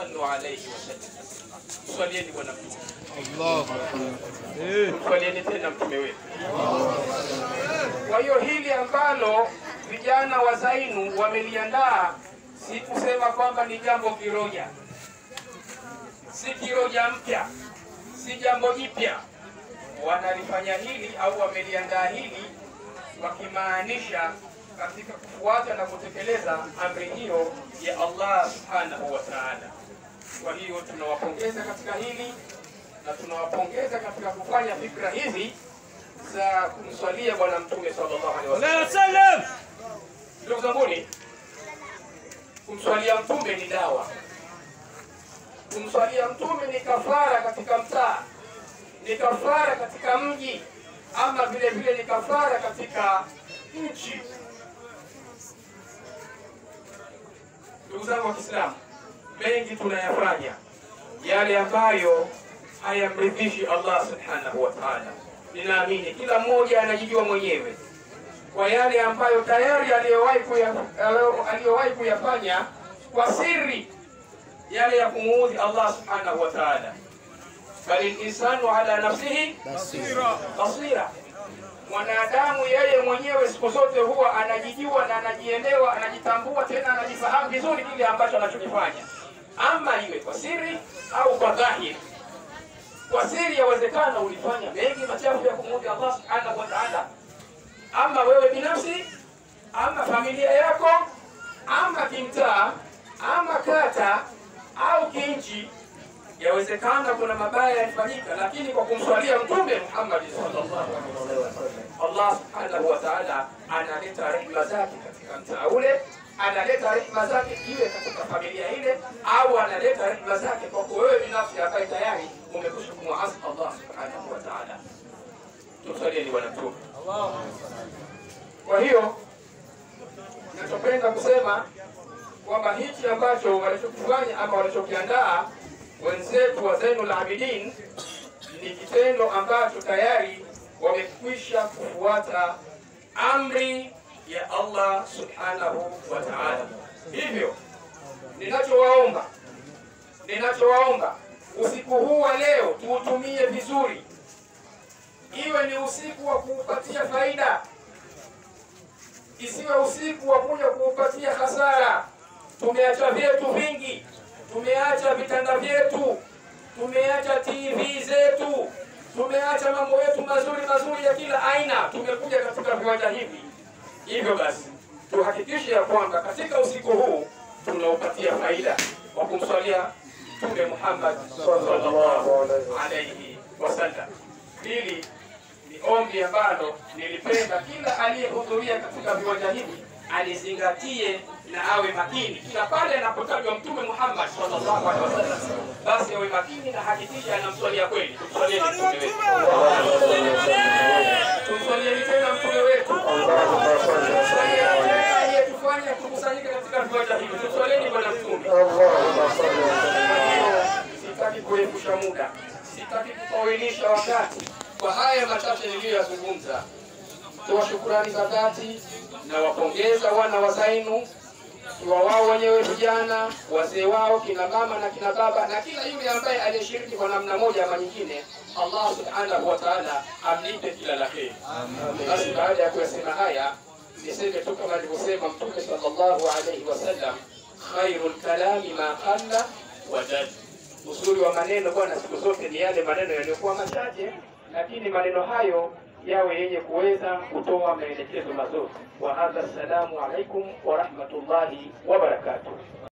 sallu alayhi wa sallam. Swalieni bwana mtume. Allahu Akbar. Swalieni tena mtume wetu. Kwa hiyo hili ambalo vijana wa Zainu wameliandaa, si kusema kwamba ni jambo kiroja, si kiroja mpya, si jambo jipya. Wanalifanya hili au wameliandaa hili wakimaanisha katika kufuata na kutekeleza amri hiyo ya Allah subhanahu wa ta'ala. Kwa hiyo tunawapongeza katika hili na tunawapongeza katika kufanya fikra hizi za kumswalia bwana mtume sallallahu alaihi wasallam. Ndugu zangu, kumswalia mtume ni dawa. Kumswalia mtume ni kafara katika mtaa, ni kafara katika mji, ama vile vile ni kafara katika nchi. Ndugu zangu wa Kiislamu, mengi tunayafanya yale ambayo hayamridhishi Allah subhanahu wa ta'ala. Ninaamini kila mmoja anajijua mwenyewe kwa yale ambayo tayari aliyowahi kuyafanya kwa siri, yale ya kumuudhi Allah subhanahu wa ta'ala. Bali insanu ala nafsihi basira. Mwanadamu yeye mwenyewe siku zote huwa anajijua na anajielewa, anajitambua, tena anajifahamu vizuri kile ambacho anachokifanya, ama iwe kwa siri au kwa dhahiri. Kwa siri yawezekana ulifanya mengi machafu ya kumuudhi Allah subhanahu wa ta'ala, ama wewe binafsi, ama familia yako, ama kimtaa, ama kata au kinchi. Yawezekana kuna mabaya yalifanyika, lakini kwa kumswalia mtume Muhammad sallallahu alaihi wasallam, Allah subhanahu wa ta'ala analeta rehema zake katika mtaa ule, analeta rehema zake iwe katika familia ile, au analeta rehema zake kwa wewe binafsi ambaye tayari umekwisha kumwasi Allah subhanahu wa ta'ala. Tumsalieni bwana mtume. Kwa hiyo ninachopenda kusema kwamba hichi ambacho walichokifanya ama walichokiandaa wenzetu wa Zainul Abidin ni kitendo ambacho tayari wamekwisha kufuata amri ya Allah subhanahu wa ta'ala. Hivyo ninachowaomba usiku huu wa leo tuutumie vizuri, iwe ni usiku wa kuupatia faida, isiwe usiku wa kuja kuupatia hasara. Tumeacha vyetu vingi, tumeacha vitanda vyetu, tumeacha TV zetu, tumeacha mambo yetu mazuri ya kila aina, tumekuja katika viwanja hivi. Hivyo basi tuhakikishe ya kwamba katika usiku huu tunaupatia faida kwa kumswalia Mtume Muhammad sallallahu alaihi wasallam. Hili ni ombi ambalo nilipenda kila aliyehudhuria katika viwanja hivi alizingatie na awe makini. Kila pale anapotajwa Mtume Muhammad sallallahu alaihi wasallam, basi awe makini na hakikisha anamswalia kweli. Tumswalieni mtume wetu. Tumswalieni tena mtume wetu. Aliyetufanya tukusanyike katika viwanja hivi. Tumswalieni bwana mtume. Sitaki kurefusha muda, sitaki kukawilisha wakati. Kwa haya machache niliyozungumza, toa shukrani za dhati na wapongeza wana wa Zainu, kwa wao wenyewe vijana, wazee wao, kina mama na kina baba, na kila yule ambaye aliyeshiriki kwa namna moja ama nyingine. Allah subhanahu wa ta'ala amlipe kila la kheri. Basi baada ya kusema haya, niseme tu kama alivyosema Mtume sallallahu alaihi wasallam, khairul kalami ma qalla wa jad. Uzuri wa maneno bwana siku zote ni yale maneno yaliyokuwa machache, lakini maneno hayo yawe yenye kuweza kutoa maelekezo mazuri. Wa hadha, assalamu alaikum wa rahmatullahi wa barakatuh.